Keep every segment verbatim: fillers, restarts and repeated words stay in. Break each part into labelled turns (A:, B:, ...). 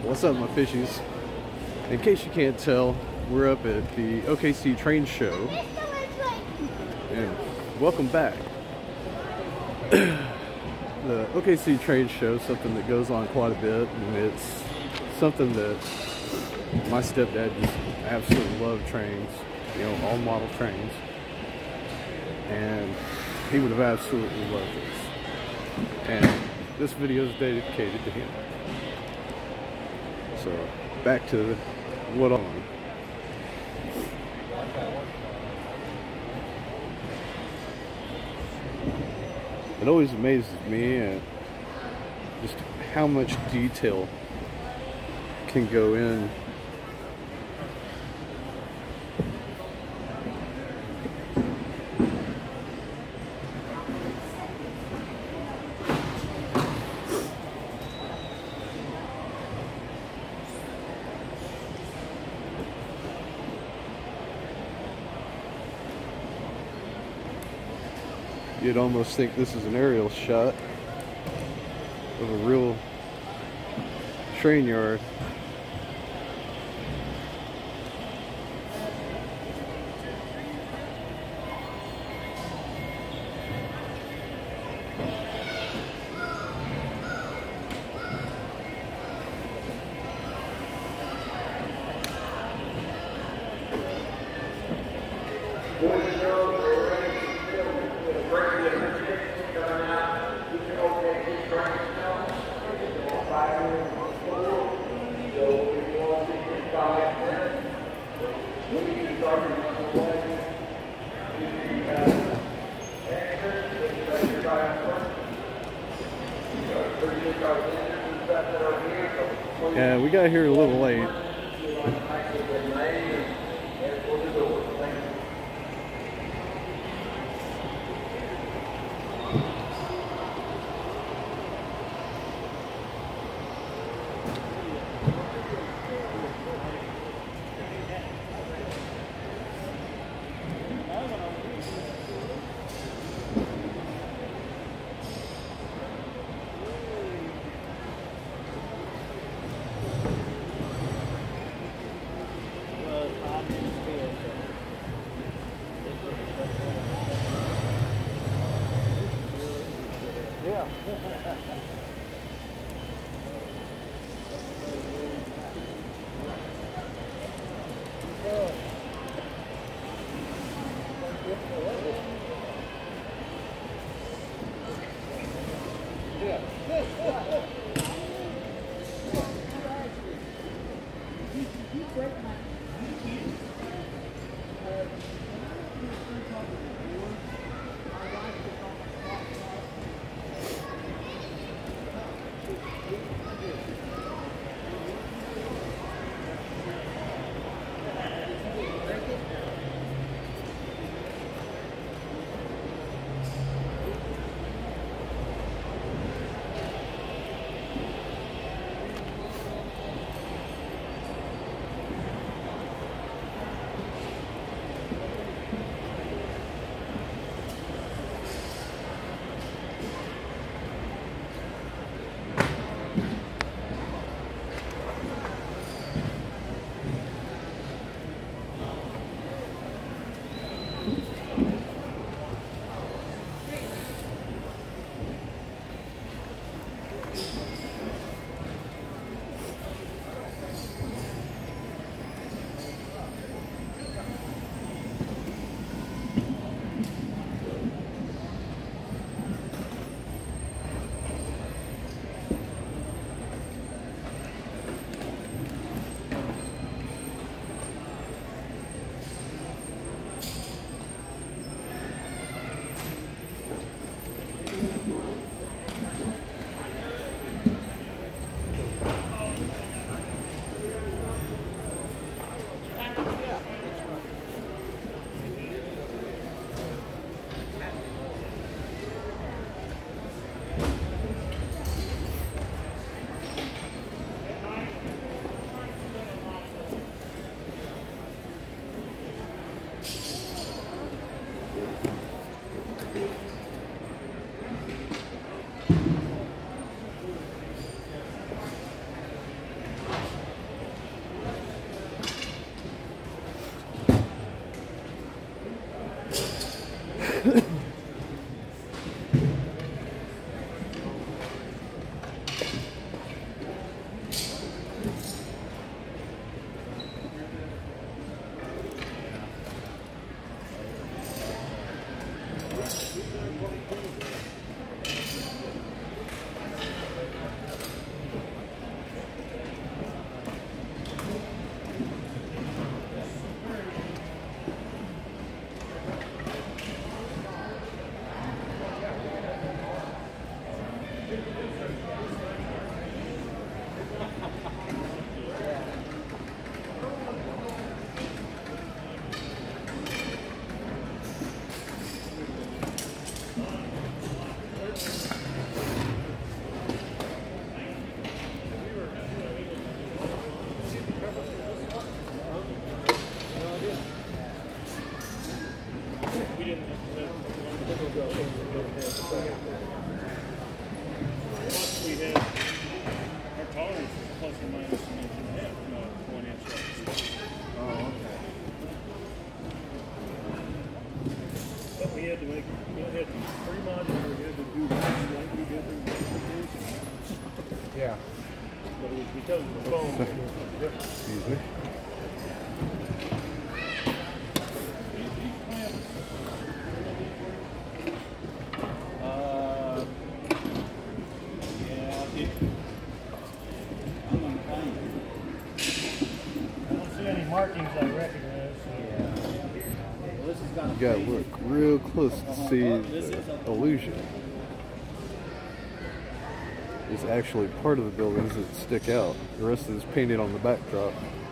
A: What's up, my fishies? In case you can't tell, we're up at the O K C Train Show, and welcome back. The O K C Train Show is something that goes on quite a bit, and it's something that my stepdad just absolutely loved trains, you know, all model trains, and he would have absolutely loved this. And this video is dedicated to him. So back to what on. It always amazes me at just how much detail can go in. You'd almost think this is an aerial shot of a real train yard. Yeah, we got here a little late.
B: minus an inch and a half, no, one inch up.
A: Oh, okay.
B: But we had to make, we had to, three modular, we had to do one slightly different configuration.
A: Yeah.
B: But it was because of the foam.
A: Excuse me.
B: Uh, yeah, it, I'm on the plane. I don't see any markings I recognize. So.
A: You gotta look real close to see the illusion. It's actually part of the buildings that stick out. The rest is painted on the backdrop.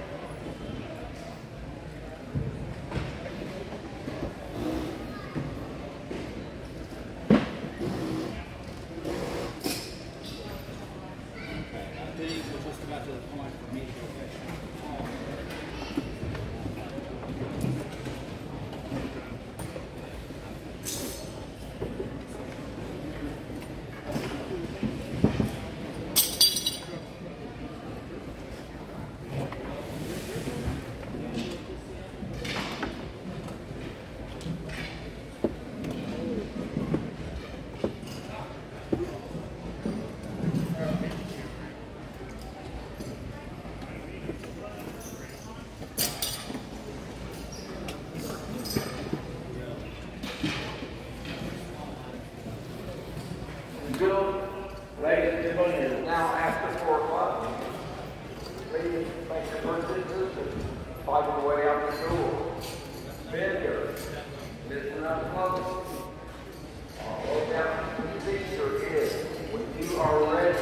C: Good, ladies and gentlemen, it is now after four o'clock. Please make your purchases and fight your way out the door. Bend your, listen up close. All down to the speaker is, when you are ready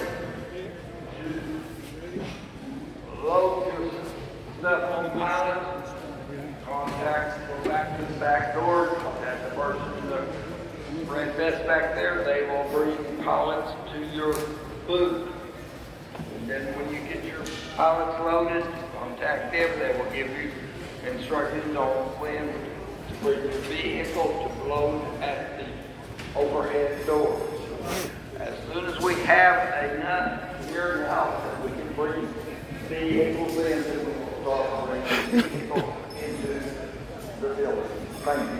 C: to load your stuff on the pilot, contact, go back to the back door, contact the person in the red vest back there, they will bring pallets to your booth. And then when you get your pallets loaded, contact them, they will give you instructions on when to bring your vehicle to load at the overhead doors. As soon as we have enough here now that we can bring vehicles in, then we will start bringing vehicles into the building. Thank you.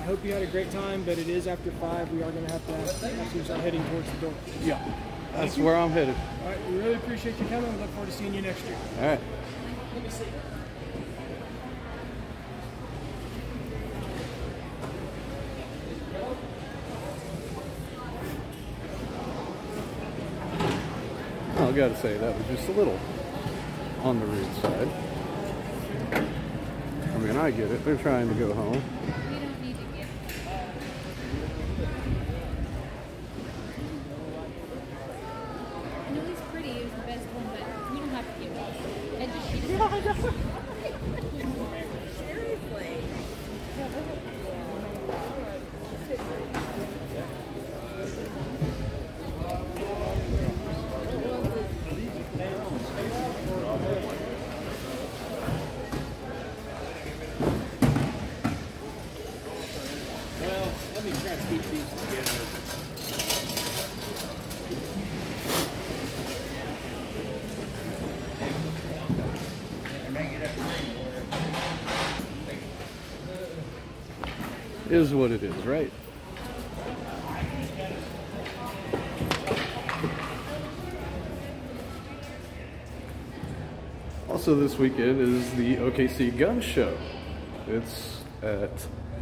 D: hope you had a great time, but it is after five. We are going to have to actually start heading towards the door.
A: Yeah, that's where I'm headed.
D: All right, we really appreciate you coming. We look forward to seeing you next year.
A: All right.
D: Let me see.
A: I gotta say, that was just a little on the rude side. I mean, I get it. They're trying to go home.
E: We don't need to give. I know he's pretty. He was the best one, but we don't have to give up. And just she doesn't. Seriously.
B: Well, let me try to keep these together.
A: Is what it is, right? Also this weekend is the O K C Gun Show. It's at...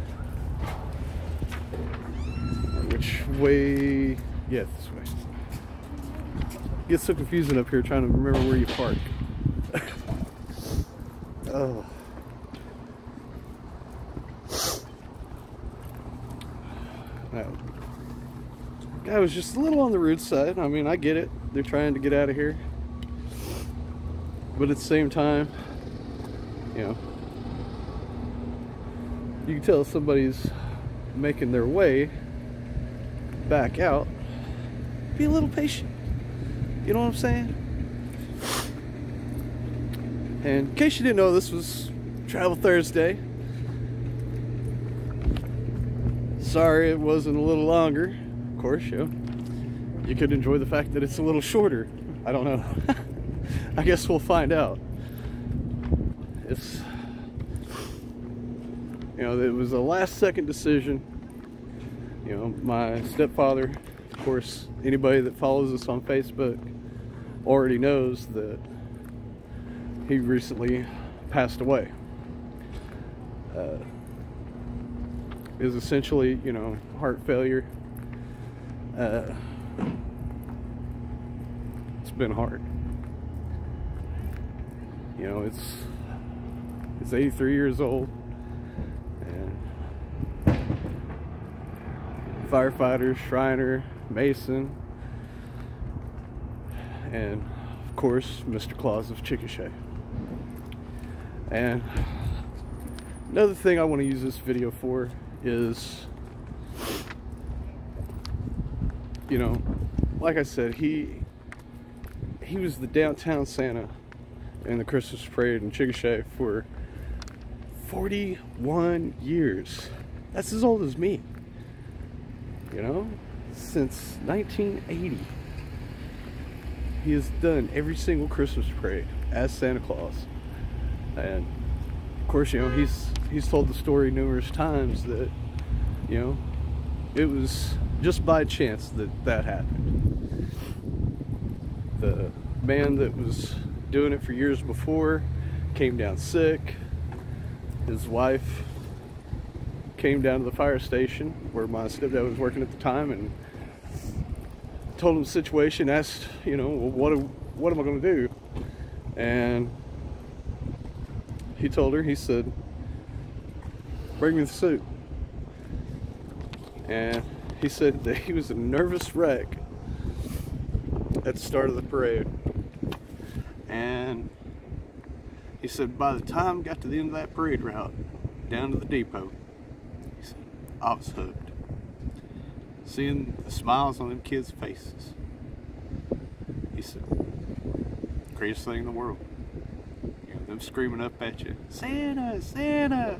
A: Which way? Yeah, this way. It gets so confusing up here trying to remember where you park. Oh. That guy was just a little on the rude side. I mean, I get it. They're trying to get out of here. But at the same time, you know, you can tell somebody's making their way back out. Be a little patient. You know what I'm saying? And in case you didn't know, this was Travel Thursday. Sorry it wasn't a little longer. Of course, you know, you could enjoy the fact that it's a little shorter. I don't know. I guess we'll find out. It's, you know, it was a last second decision. You know, my stepfather, of course, anybody that follows us on Facebook already knows that he recently passed away. Uh, is essentially, you know, heart failure. Uh, it's been hard. You know, it's it's eighty-three years old, and firefighter, Shriner, Mason, and of course, Mister Claus of Chickasha. And another thing I want to use this video for is, you know, like I said, he he was the downtown Santa in the Christmas parade in Chickasha for forty-one years. That's as old as me. You know, since nineteen eighty, he has done every single Christmas parade as Santa Claus. And of course, you know, he's he's told the story numerous times that, you know, it was just by chance that that happened. The man that was doing it for years before came down sick. His wife came down to the fire station where my stepdad was working at the time and told him the situation, asked, you know, well, what, what am I going to do? And he told her, he said, bring me the suit. And he said that he was a nervous wreck at the start of the parade. And he said by the time I got to the end of that parade route, down to the depot, he said, I was hooked. Seeing the smiles on them kids' faces. He said, greatest thing in the world. You know, them screaming up at you, Santa, Santa.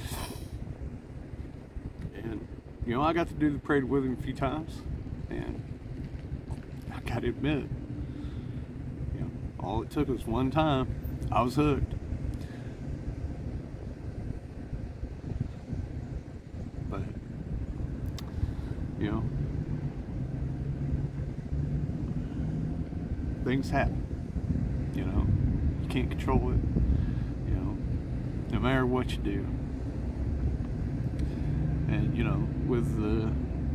A: And, you know, I got to do the parade with him a few times, and I gotta admit, you know, all it took was one time. I was hooked. But you know, things happen. You know, you can't control it. You know, no matter what you do. And you know, with the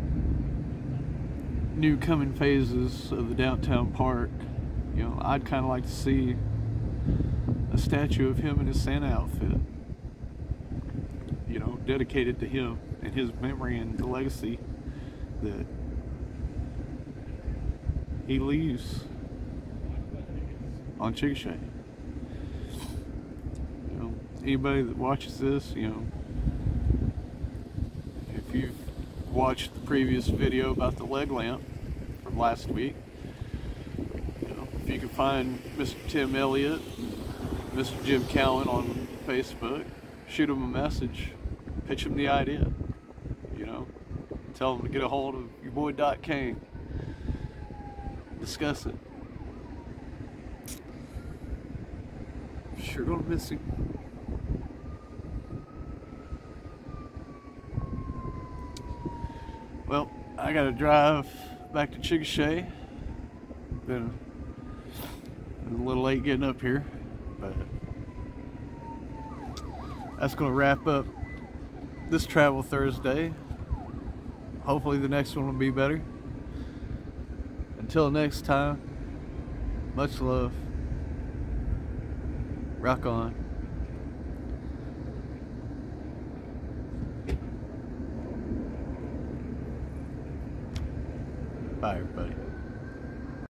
A: new coming phases of the downtown park, you know, I'd kind of like to see a statue of him in his Santa outfit, you know, dedicated to him and his memory and the legacy that he leaves on Chickasha. You know, anybody that watches this, you know, if you've watched the previous video about the leg lamp from last week, you know, if you can find Mister Tim Elliott, Mister Jim Cowan on Facebook, shoot them a message, pitch them the idea, you know, tell them to get a hold of your boy Doc Kane, discuss it. Sure gonna miss him. Well, I gotta drive back to Chickasha. Been, been a little late getting up here, but that's gonna wrap up this Travel Thursday. Hopefully the next one will be better. Until next time, much love. Rock on. Bye, everybody.